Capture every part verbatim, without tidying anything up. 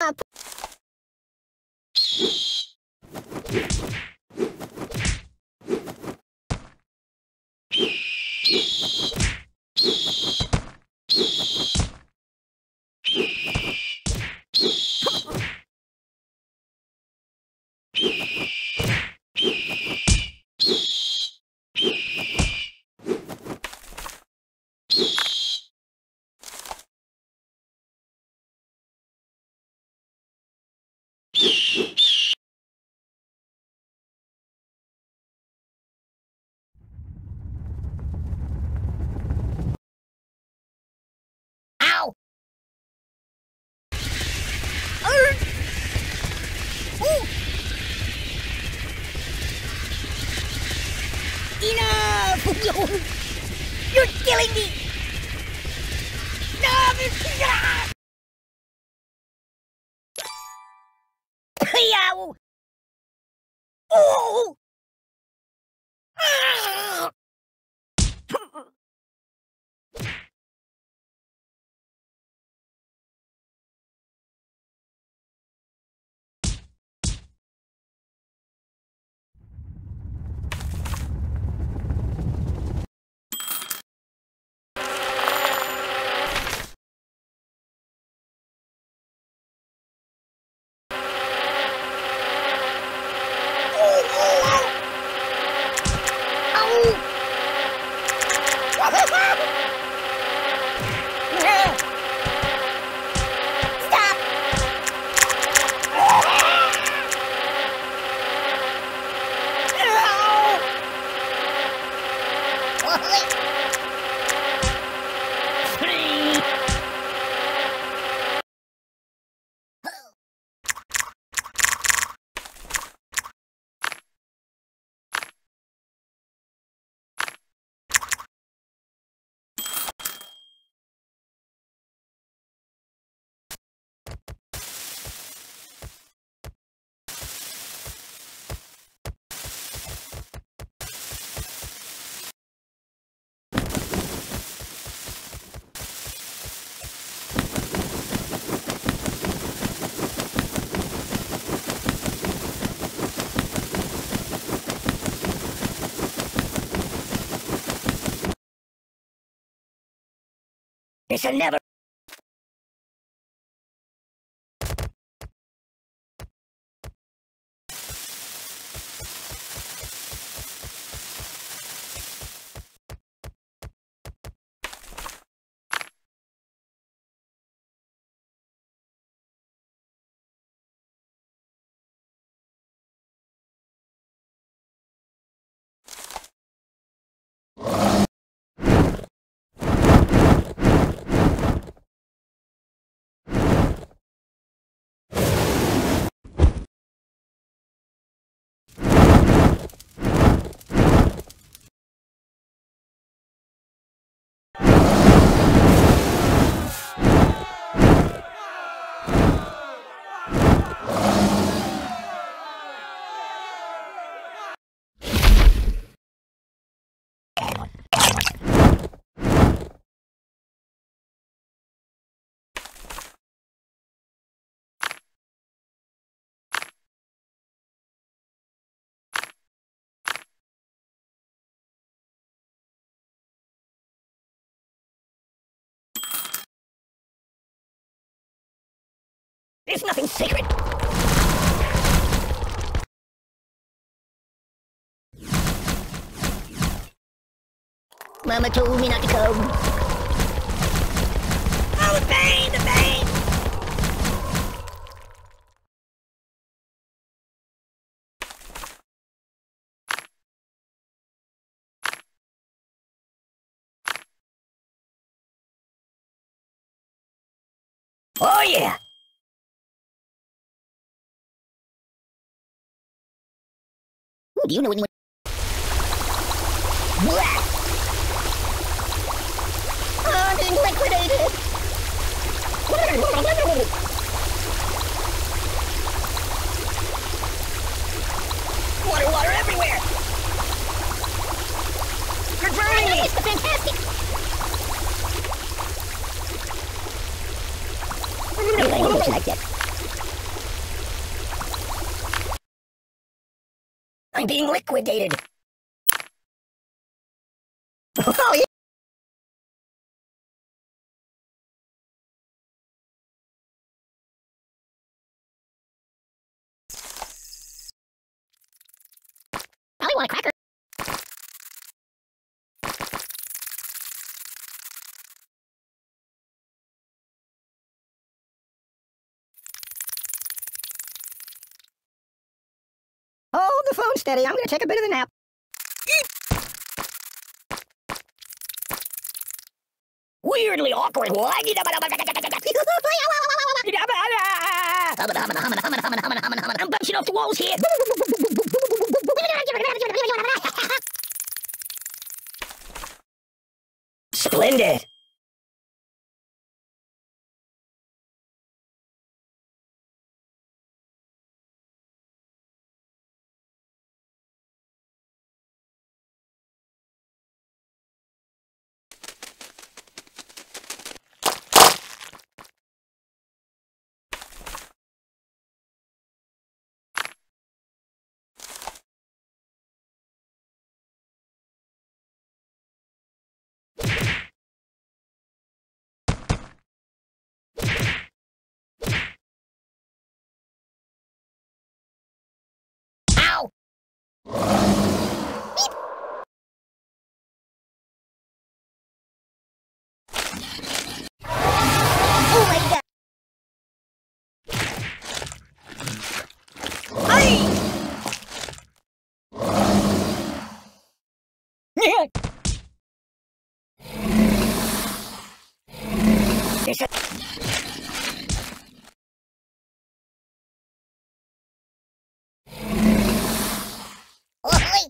Ow! Urgh! Ooh! Enough! You're killing me! No! Yow! Oh! Ah! It shall never. There's nothing sacred. Mama told me not to come. Oh, the pain, the pain! Oh, yeah! Do you know anyone? Blah! I'm being liquidated! Water, water everywhere! You're drowning me! It's the fantastic! Everything looks like that. I'm being liquidated. Oh, yeah. Probably want a cracker. Hold the phone steady. I'm gonna take a bit of a nap. Weirdly awkward. I'm bouncing off the walls here. Splendid. Ow! Oh my god! Aye! There's a... Oh, wait.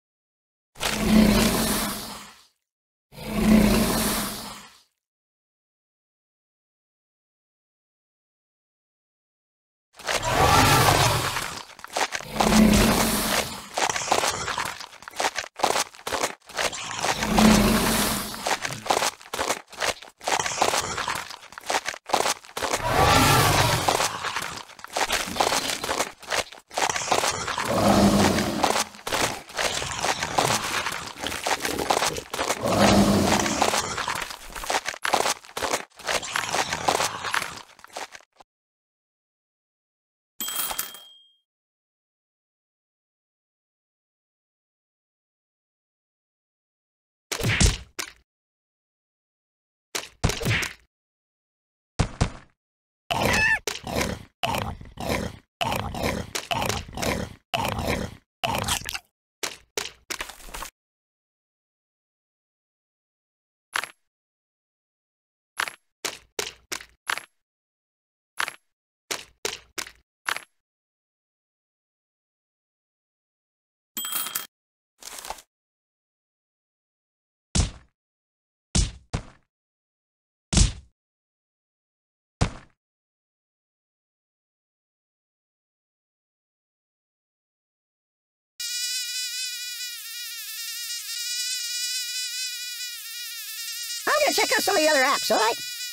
I'm gonna check out some of the other apps, alright?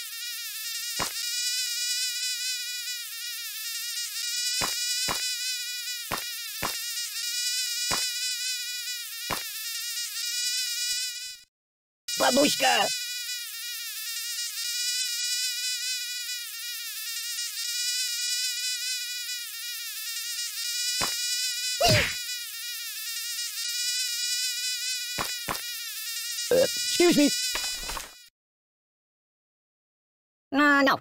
Babushka! Uh, excuse me. Uh, no.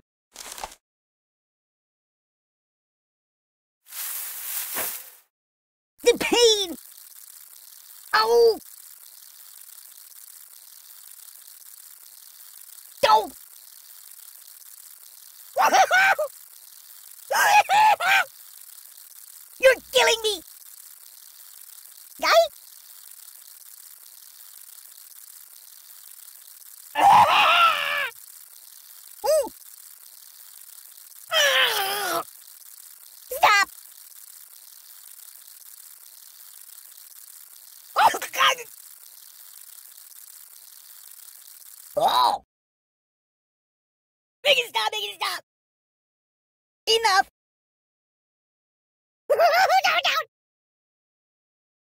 The pain! Oh! Don't! You're killing me! Guy? Ooh. Stop! Oh, God! Oh! Make it stop! Make it stop! Enough! Down, down!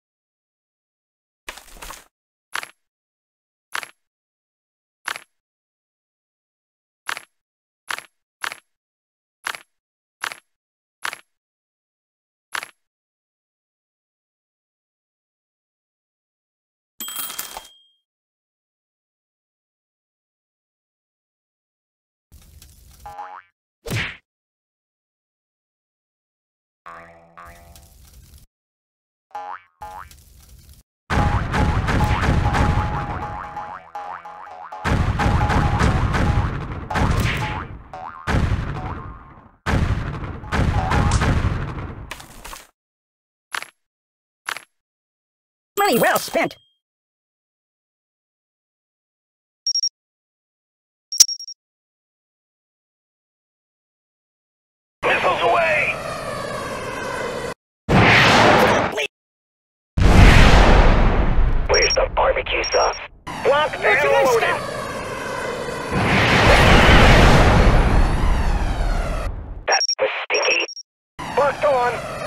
Money well spent. Missiles away! Where's the barbecue sauce? Locked and loaded! That was stinky. Locked on!